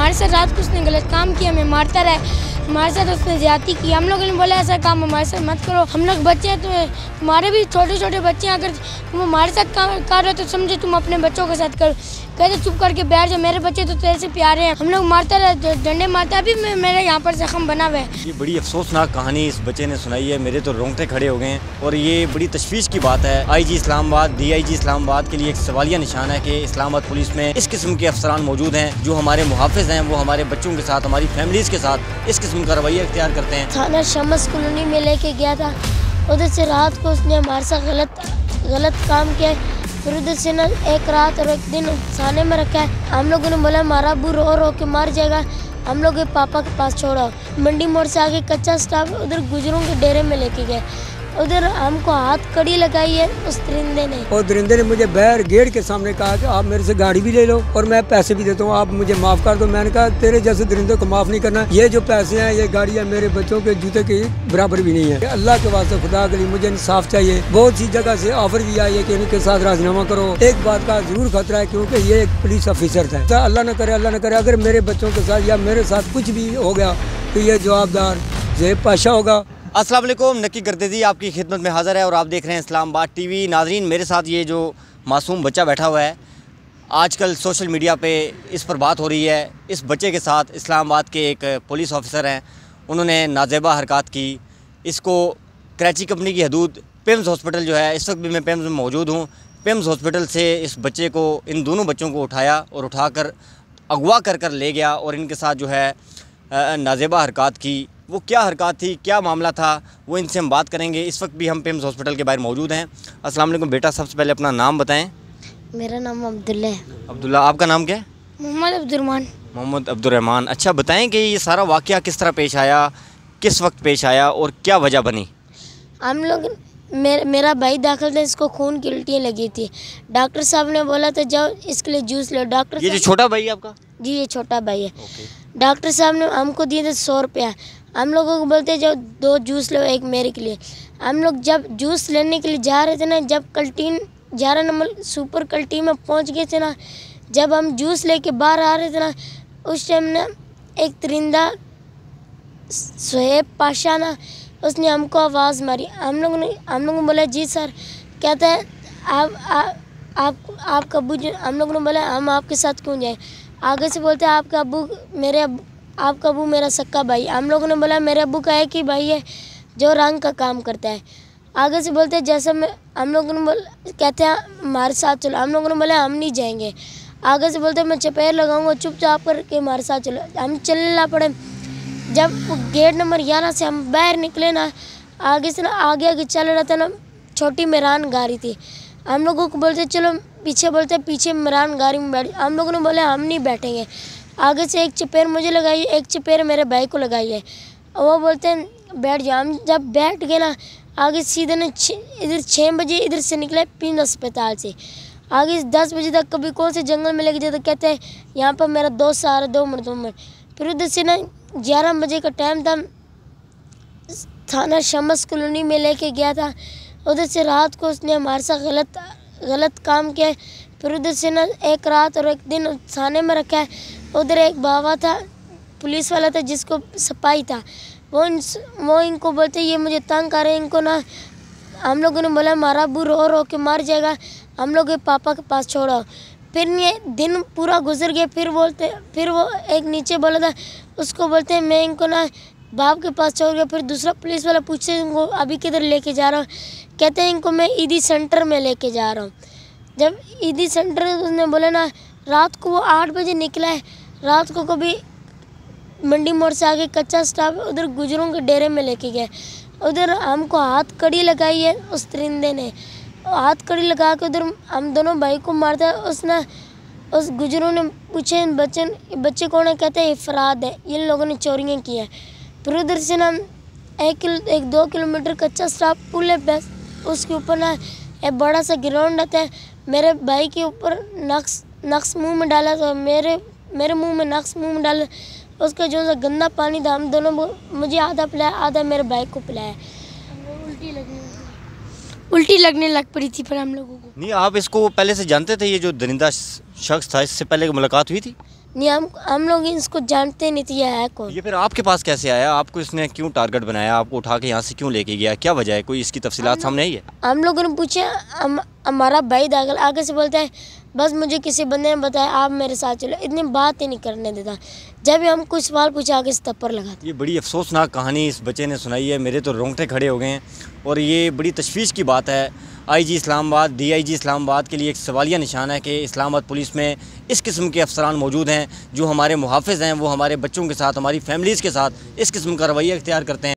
हमारे साथ रात को उसने गलत काम किया, हमें मारता रहा, हमारे साथ उसने ज्यादती की। हम लोगों ने बोला ऐसा काम हमारे साथ मत करो, हम लोग बच्चे हैं, तो तुम्हारे भी छोटे छोटे बच्चे हैं, अगर तुम हमारे साथ काम कर रहे हो तो समझो तुम अपने बच्चों के साथ करो। कहते चुप करके बैठ जाओ, मेरे बच्चे तो तेरे से प्यारे हैं। हम लोग मारता रहे, डंडे मारता, अभी मेरे यहाँ पर जख्म बना हुआ है। ये बड़ी अफसोसनाक कहानी इस बच्चे ने सुनाई है, मेरे तो रोंगटे खड़े हो गए हैं और ये बड़ी तशवीश की बात है। IG इस्लामाबाद, DIG इस्लामाबाद के लिए एक सवालिया निशान है कि इस्लामाबाद पुलिस में इस किस्म के अफसरान मौजूद हैं जो हमारे मुहाफिज हैं, वो हमारे बच्चों के साथ, हमारी फैमिलीज़ के साथ इस किस्म का रवैया इख्तियार करते हैं। थाना शमस कॉलोनी में लेके गया था, उधर से रात को उसने हमारे साथ गलत काम किया। फिर उधर से ना एक रात और एक दिन थाने में रखा है। हम लोगों ने बोला हमारा अब्बू रो के मर जाएगा, हम लोग पापा के पास छोड़ा। मंडी मोड़ से आगे कच्चा स्टाफ उधर गुजरों के डेरे में लेके गए, उधर हमको हाथ कड़ी लगाई है उस दरिंदे ने। और दरिंदे ने मुझे बाहर गेट के सामने कहा कि आप मेरे से गाड़ी भी ले लो और मैं पैसे भी देता हूँ, आप मुझे माफ़ कर दो। मैंने कहा तेरे जैसे दरिंदे को माफ़ नहीं करना, ये जो पैसे हैं, ये गाड़ियाँ मेरे बच्चों के जूते की बराबर भी नहीं है। अल्लाह के वास्ते खुदा के लिए मुझे इंसाफ चाहिए। बहुत सी जगह से ऑफर भी आई है कि इनके साथ राजीनामा करो। एक बात का जरूर खतरा है क्योंकि ये एक पुलिस ऑफिसर था। अल्लाह न करे अगर मेरे बच्चों के साथ या मेरे साथ कुछ भी हो गया तो ये जवाबदार ज़ेब पाशा होगा। अस्सलाम वालेकुम, नक्की गर्देजी आपकी खिदमत में हाज़िर है और आप देख रहे हैं इस्लामाबाद TV। नाजरीन, मेरे साथ ये जो मासूम बच्चा बैठा हुआ है, आजकल सोशल मीडिया पे इस पर बात हो रही है। इस बच्चे के साथ इस्लामाबाद के एक पुलिस ऑफिसर हैं, उन्होंने नाजेबा हरकत की। इसको कराची कंपनी की हदूद पिम्स हॉस्पिटल जो है, इस वक्त भी मैं पिम्स में मौजूद हूँ, पिम्स हॉस्पिटल से इस बच्चे को, इन दोनों बच्चों को उठाया और उठाकर अगवा कर ले गया और इनके साथ जो है नाजेबा हरकत की। वो क्या हरकत थी, क्या मामला था, वो इनसे हम बात करेंगे। इस वक्त भी हम पिम्स हॉस्पिटल के बाहर मौजूद हैं। अस्सलाम वालेकुम बेटा, सबसे पहले अपना नाम बताएं। मेरा नाम अब्दुल्ला है। अब्दुल्ला, आपका नाम क्या है? मोहम्मद अब्दुर्रहमान। अच्छा, बताएं कि ये सारा वाक़या किस तरह पेश आया, किस वक्त पेश आया और क्या वजह बनी? हम लोग मेरा भाई दाखिल था, इसको खून की उल्टियाँ लगी थी। डॉक्टर साहब ने बोला था जाओ इसके लिए जूस लो। डॉक्टर, ये जो छोटा भाई है आपका? जी, ये छोटा भाई है। डॉक्टर साहब ने हमको दिए थे 100 रुपया। हम लोगों को बोलते जाओ 2 जूस लो, एक मेरे के लिए। हम लोग जब जूस लेने के लिए जा रहे थे ना, जब कल्टीन 11 नंबर सुपर कल्टीन में पहुंच गए थे ना, जब हम जूस लेके बाहर आ रहे थे ना, उस टाइम ना एक दरिंदा सुहेब पाशा ना, उसने हमको आवाज़ मारी। हम लोगों ने बोला जी सर। कहता है आपका अब्बू जो, हम लोगों ने बोला हम आपके साथ क्यों जाएं। आगे से बोलते हैं आपका अब्बू मेरा सक्का भाई। हम लोगों ने बोला मेरे अब्बू का एक ही भाई है जो रंग का काम करता है। आगे से बोलते हैं जैसे हम लोगों ने कहते हैं हमारे साथ चलो। हम लोगों ने बोला हम नहीं जाएंगे। आगे से बोलते हैं मैं चपेट लगाऊंगा, चुपचाप करके हमारे साथ चलो। हम चलने ला पड़े। जब गेट नंबर 11 से हम बाहर निकले ना, आगे से ना आगे चल रहा था ना, छोटी मेरान गाड़ी थी। हम लोगों को बोलते चलो पीछे, बोलते पीछे मेरान गाड़ी में बैठ। हम लोगों ने बोला हम नहीं बैठेंगे। आगे से एक चपेट मुझे लगाई, एक चपेट मेरे भाई को लगाई है। वो बोलते हैं बैठ जाओ। हम जब बैठ गए ना, आगे सीधे ना इधर 6 बजे इधर से निकले पिंड अस्पताल से। आगे 10 बजे तक कभी कौन से जंगल में लेके जाते, कहते हैं यहाँ पर मेरा दोस्त आ रहा, 2 मिनट। फिर उधर से ना 11 बजे का टाइम था, थाना शमस कॉलोनी में लेके गया था। उधर से रात को उसने हमारे साथ गलत काम किया। फिर उधर से ना एक रात और एक दिन थाने में रखा है। उधर एक बाबा था, पुलिस वाला था, जिसको सफाई था, वो इनको बोलते ये मुझे तंग कर रहे हैं, इनको ना। हम लोगों ने बोला हमारा अब्बू रो के मर जाएगा, हम लोग पापा के पास छोड़ा। फिर ये दिन पूरा गुजर गया। फिर वो एक नीचे बोला था, उसको बोलते हैं मैं इनको ना बाप के पास छोड़ गया। फिर दूसरा पुलिस वाला पूछते हैं इनको अभी किधर लेके जा रहा हूँ। कहते हैं इनको मैं ईदी सेंटर में लेके जा रहा हूँ। जब ईदी सेंटर उसने बोला ना, रात को वो 8 बजे निकला है। रात को कभी मंडी मोड़ से आगे कच्चा स्टाफ उधर गुजरों के डेरे में लेके गए। उधर हमको हाथ कड़ी लगाई है उस दरिंदे ने। हाथ कड़ी लगा के उधर हम दोनों भाई को मारता। उस गुजरों ने पूछे बच्चे कौन है, कहते हैं इफराद है, इन लोगों ने चोरियाँ की हैं। फिर उधर से ना 1-2 किलोमीटर कच्चा स्टाफ पुल है, बस उसके ऊपर ना एक बड़ा सा ग्राउंड आता है। मेरे भाई के ऊपर नक्स मुंह में डाला, तो मेरे मुंह में नक्स मुंह में डाला। उसका जो सा गंदा पानी था, हम दोनों, मुझे आधा पिलाया, आधा मेरे भाई को पिलाया। उल्टी लगने लग पड़ी थी। फिर हम लोगों को नहीं, आप इसको पहले से जानते थे? ये जो दरिंदा शख्स था, इससे पहले मुलाकात हुई थी? नहीं हम लोग इसको जानते नहीं थे ये है कौन। ये फिर आपके पास कैसे आया? आपको इसने क्यों टारगेट बनाया? आपको उठा के यहाँ से क्यों लेके गया? क्या वजह है? कोई इसकी तफसीलात सामने आई है? हम लोगों ने पूछा, हमारा भाई दाखिल आगे से बोलता है बस मुझे किसी बंदे ने बताया आप मेरे साथ चलो, इतनी बात ही नहीं करने देता। जब भी हम कुछ सवाल पूछा आगे से थप्पड़ लगाता। ये बड़ी अफसोसनाक कहानी इस बच्चे ने सुनाई है, मेरे तो रोंगटे खड़े हो गए हैं और ये बड़ी तशवीश की बात है। आईजी इस्लामाबाद, डीआईजी इस्लामाबाद के लिए एक सवालिया निशान है कि इस्लामाबाद पुलिस में इस किस्म के अफसरान मौजूद हैं जो हमारे मुहाफ़िज़ हैं, वो हमारे बच्चों के साथ, हमारी फैमिलीज़ के साथ इस किस्म का रवैया इख्तियार करते हैं।